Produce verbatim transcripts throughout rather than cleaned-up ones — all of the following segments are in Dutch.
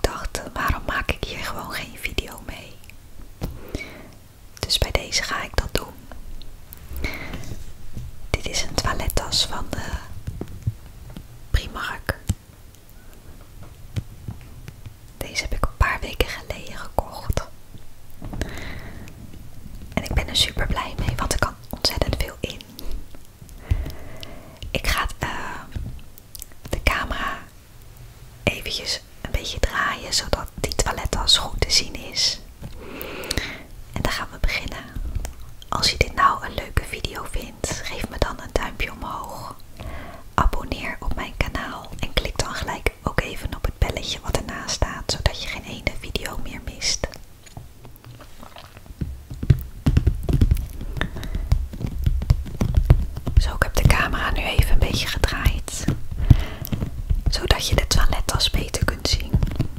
dacht, waarom maak ik hier gewoon geen video mee? Dus bij deze ga ik dat doen. Dit is een toilettas van de Primark. Deze heb ik een paar weken geleden gekocht. En ik ben er super blij mee, want er kan ontzettend veel in. Ik ga uh, de camera eventjes een beetje draaien, zodat die toilettas goed te zien is. En dan gaan we beginnen. Als je dit nou een leuke video vindt, geef me dan een duimpje omhoog. Abonneer op mijn kanaal en klik dan gelijk ook even op het belletje wat ernaast staat, zodat je geen ene video meer mist. Zo, ik heb de camera nu even een beetje gedraaid, zodat je de toilettas beter kunt zien.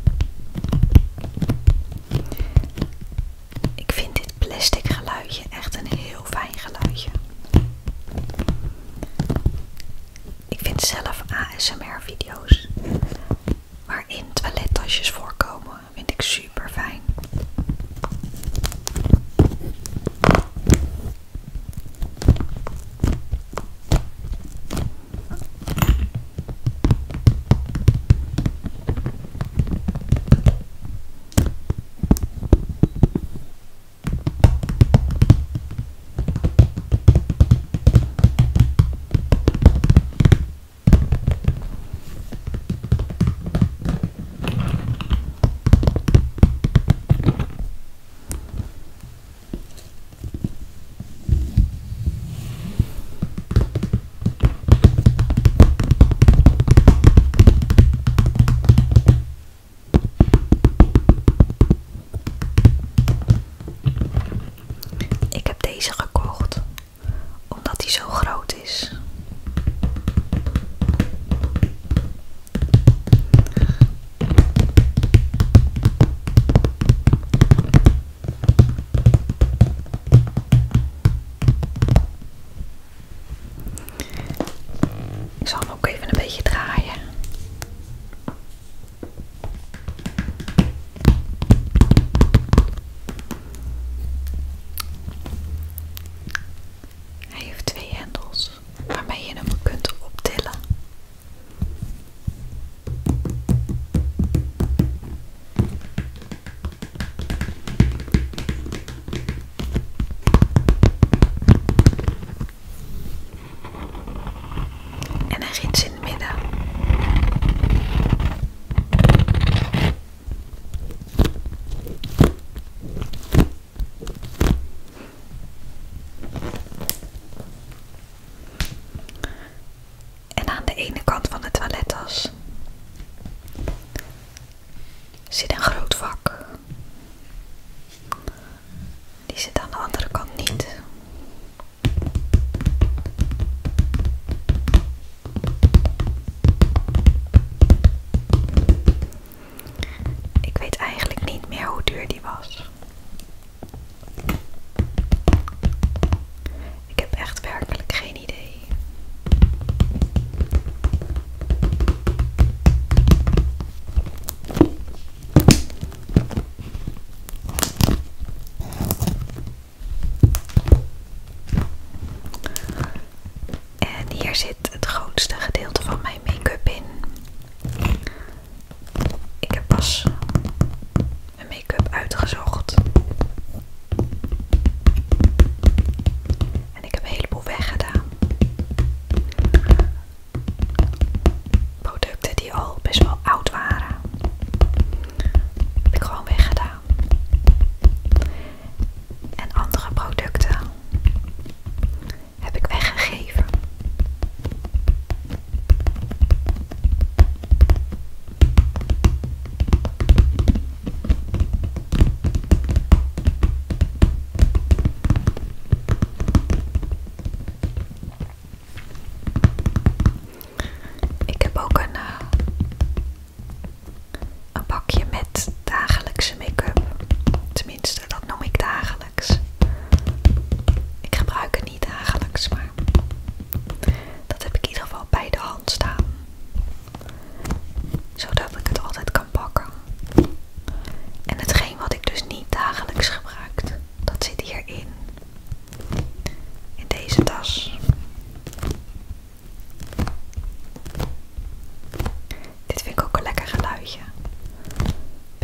Ik vind dit plastic geluidje echt een heel fijn geluidje. Ik vind zelf A S M R video's waarin toilettasjes voorkomen, vind ik super fijn. Deze gekocht omdat die zo groot is. Ik zal hem ook even een beetje draaien. Hij heeft twee hendels waarmee je hem kunt optillen. En hij giet in het midden. En aan de ene kant van de toilettas zit een groot vak. Die zit aan de andere kant niet. Ik weet eigenlijk niet meer hoe duur die was. Ik heb echt werkelijk geen idee. En hier zit het grootste gedeelte van mijn make-up in. Ik heb pas mijn make-up uitgezocht.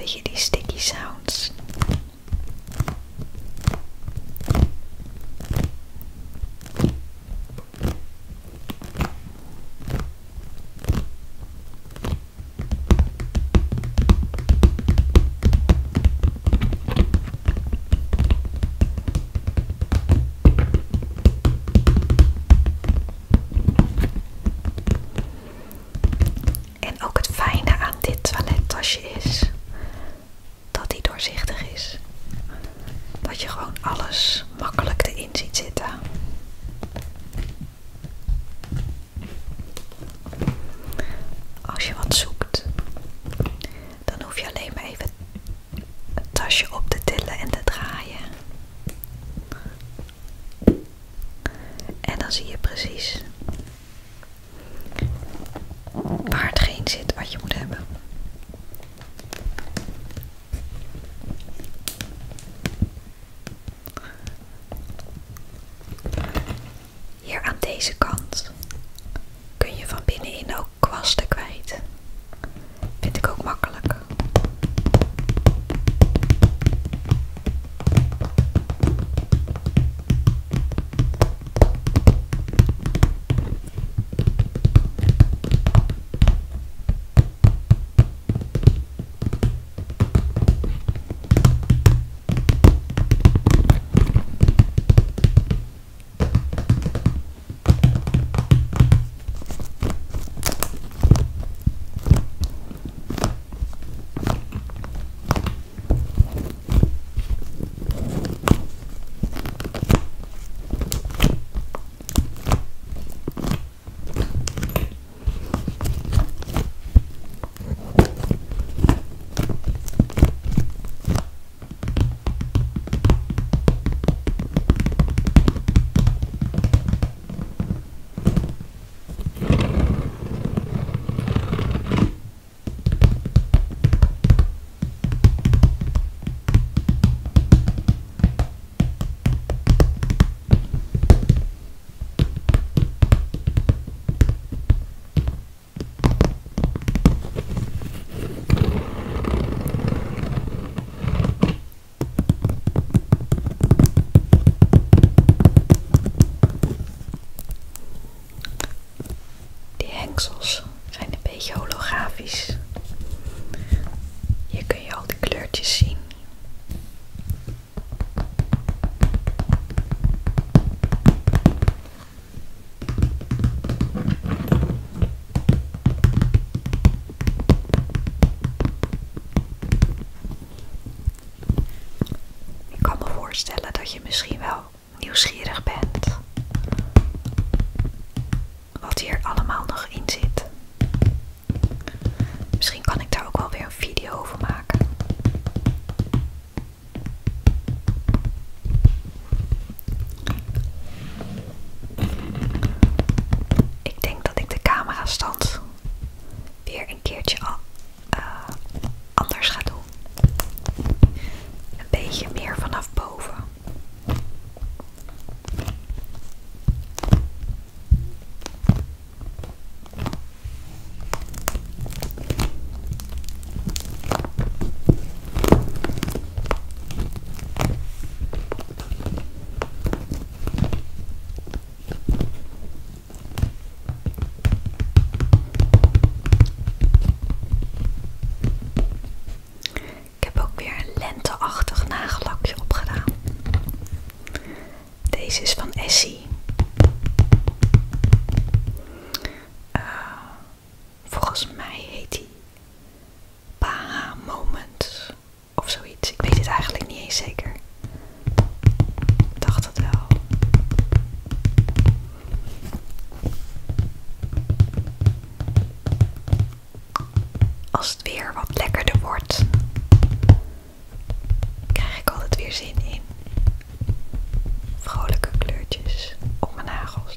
beetje die sticky sounds. En ook het fijne aan dit toilettasje is dat hij doorzichtig is. Dat je gewoon alles makkelijk erin ziet zitten. Als je wat zoekt, dan hoef je alleen maar even het tasje op te tillen en te draaien. En dan zie je precies waar hetgeen zit wat je moet hebben. Hier aan deze kant kun je van binnenin ook kwasten kwijt. Vind ik ook makkelijk. Hengsels zijn een beetje holografisch. Hier kun je al die kleurtjes zien. Ik kan me voorstellen dat je misschien wel nieuwsgierig bent wat hier allemaal nog in zit. Misschien kan ik daar ook wel weer een video over maken. Ik denk dat ik de camerastand weer een keertje al, uh, anders ga doen. Een beetje meer vanaf boven. Lenteachtig nagellakje opgedaan. Deze is van Essie. Uh, volgens mij heet die Baha Moment of zoiets. Ik weet het eigenlijk niet eens zeker. Ik dacht het wel. Als het weer wat lekkerder wordt, krijg ik altijd weer zin in vrolijke kleurtjes op mijn nagels.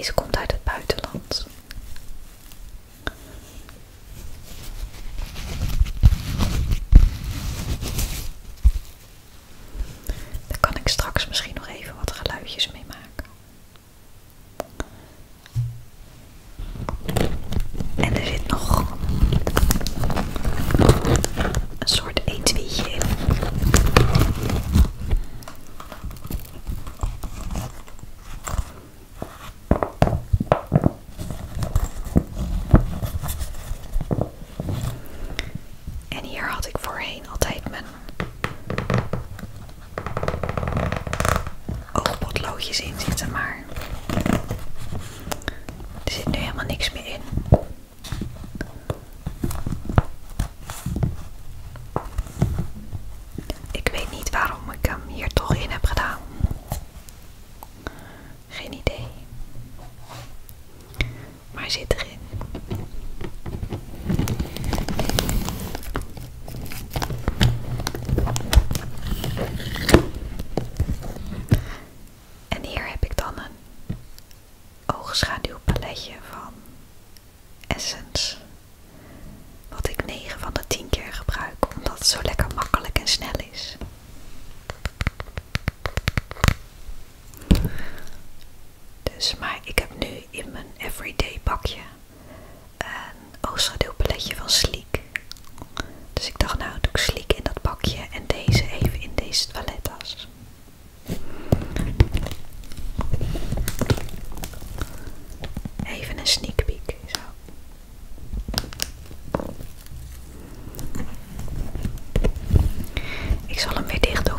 Deze komt uit het buitenland. Daar kan ik straks misschien nog even wat geluidjes mee maken. En er zit nog een soort etuietje in. En hier had ik voorheen altijd mijn oogpotloodjes in zitten, maar er zit nu helemaal niks meer in. Ik weet niet waarom ik hem hier toch in heb gedaan. Geen idee. Maar hij zit erin. En hier heb ik dan een oogschaduwpaletje van Essence. Wat ik negen van de tien keer gebruik, omdat het zo lekker makkelijk en snel is. Dus, maar ik heb nu in mijn everyday bakje een oogschaduwpaletje van Sleek. Dus ik dacht, nou doe ik Sleek in dat bakje en deze even in deze toilettas. Even een sneak peek, zo. Ik zal hem weer dicht doen.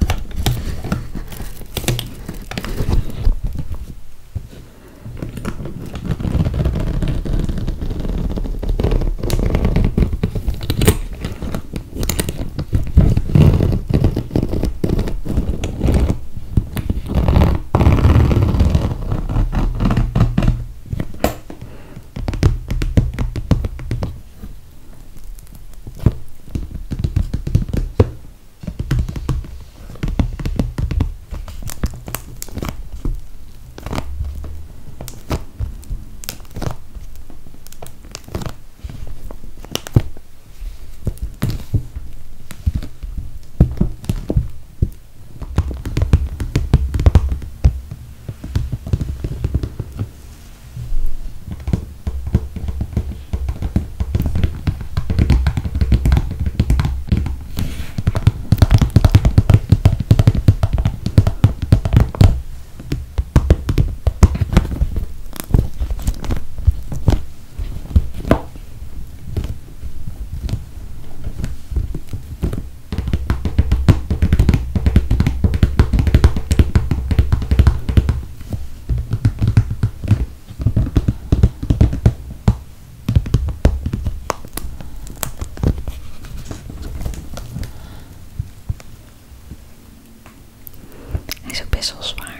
Hij is ook best wel zwaar.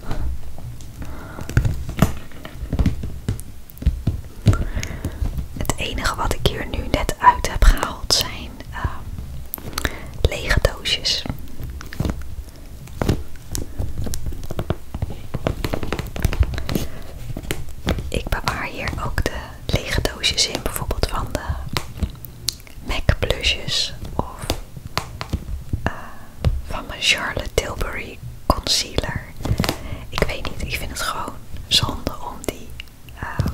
Het enige wat ik hier nu net uit heb gehaald zijn uh, lege doosjes. Ik bewaar hier ook de lege doosjes in, bijvoorbeeld van de MAC blushes of uh, van mijn Charlotte Tilbury concealer. Ik weet niet, ik vind het gewoon zonde om die uh,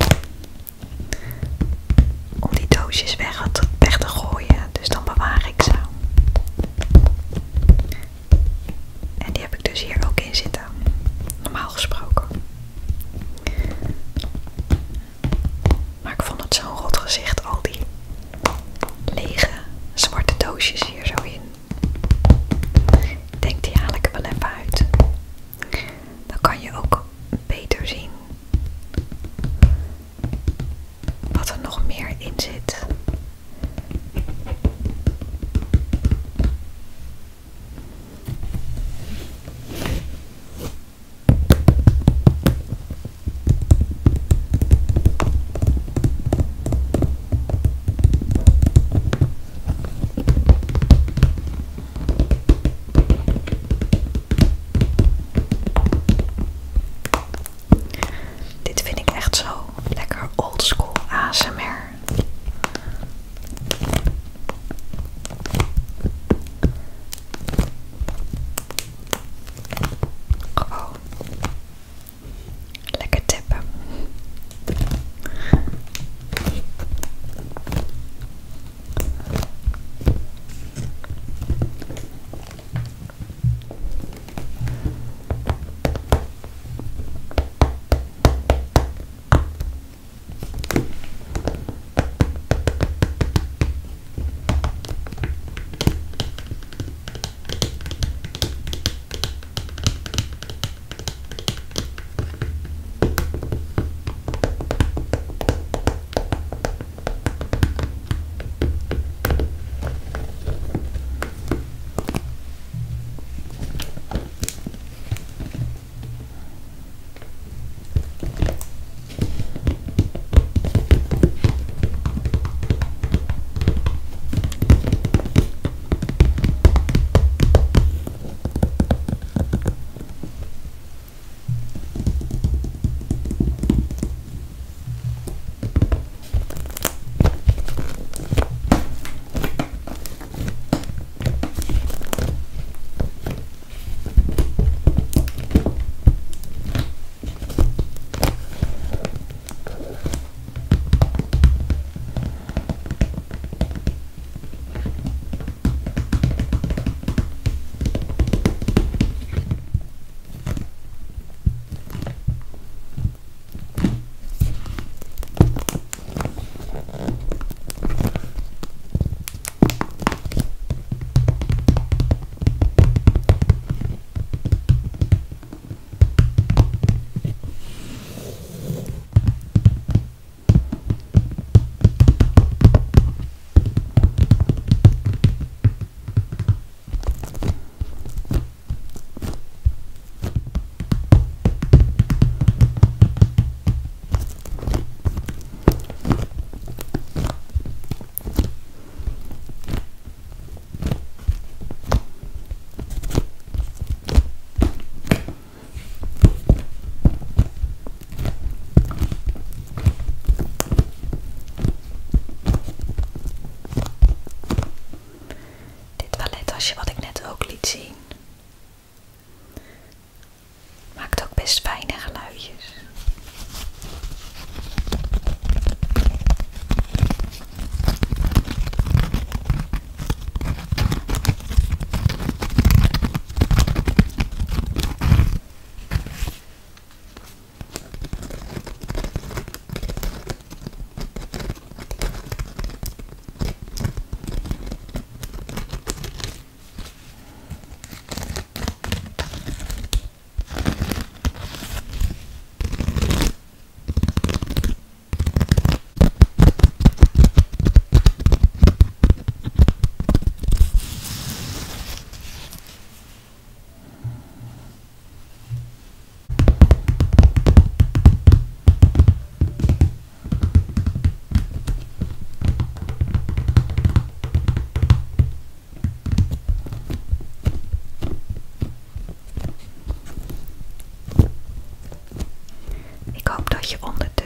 om die doosjes weg, weg te gooien, dus dan bewaar ik ze. En die heb ik dus hier ook in zitten, normaal gesproken. Maar ik vond het zo'n rot gezicht, al die lege zwarte doosjes hier zo in. Ik denk, die haal ik er wel even uit. Dan kan je ook beter zien wat er nog meer in zit.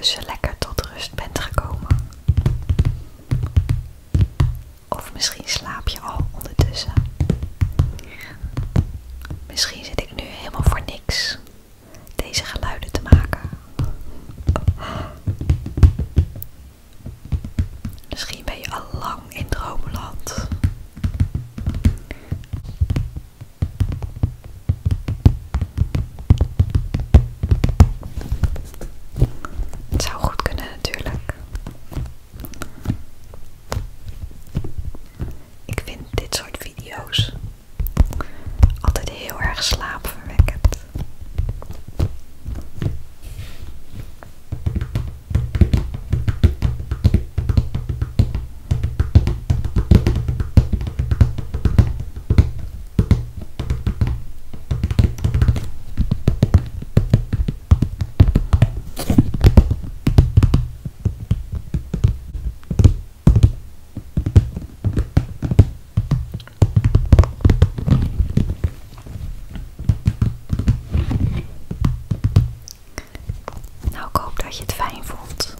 ondertussen lekker tot rust bent gekomen. Of misschien slaap je al ondertussen. Misschien zit ik nu helemaal voor niks deze geluiden te maken. Misschien ben je al lang in droomland. Het zou goed kunnen natuurlijk. Ik vind dit soort video's altijd heel erg slaapverwekkend. Nou, ik hoop dat je het fijn vond.